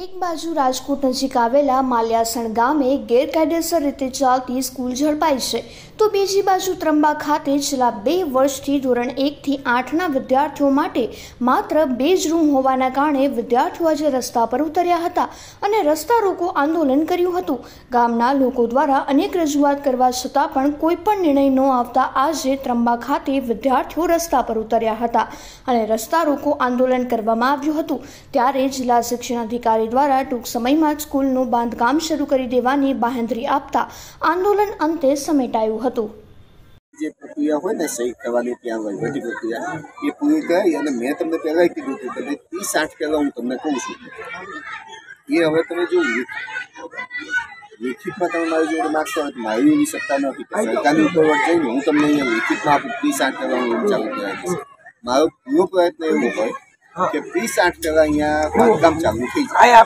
એક બાજુ રાજકોટ નજીક આવેલા માલ્યાસણ ગામે ગેરકાયદેસર રીતે ચાલતી સ્કૂલ ઝડપાઈ છે, તો બીજી બાજુ ત્રંબા ખાતે છેલ્લા 2 વર્ષથી ધોરણ 1 થી 8ના વિદ્યાર્થીઓ માટે માત્ર 2 જ રૂમ હોવાના કારણે વિદ્યાર્થીઓ આજે રસ્તા પર ઉતર્યા હતા અને રસ્તા રોકો આંદોલન કર્યું હતું। ગામના લોકો દ્વારા અનેક રજૂઆત કરવા છતાં પણ કોઈ પણ નિર્ણય ન આવતા આજે ત્રંબા ખાતે વિદ્યાર્થીઓ રસ્તા પર ઉતર્યા હતા અને રસ્તા રોકો આંદોલન કરવામાં આવ્યું હતું। ત્યારે જિલ્લા શિક્ષણ અધિકારી દ્વારા ટૂંક સમયમાં સ્કૂલનું બાંધકામ શરૂ કરી દેવાની બાંહેધરી આપતા આંદોલન અંતે સમેટાયું હતું। જે પ્રક્રિયા હોય ને સહી કરવાની ત્યાં વહીવટી પ્રક્રિયા એ પૂરી કરી અને મેં તમને પહેલાં કીધું હતું કે 30-8 પહેલાં હું તમને કહું છું એ હવે તમે જો લેખિતમાં તમે મારી જોડે માગશો હોય તો મારી એવી સત્તા નથી કે સરકારની ઉપર જઈને હું તમને અહીંયા લેખિતમાં આપું 30-8 પહેલાં હું ચાલુ કરાવીશ। મારો પૂરો પ્રયત્ન એવો હોય કે 30-8 પહેલાં અહીંયા બાંધકામ ચાલુ થઈ જાય।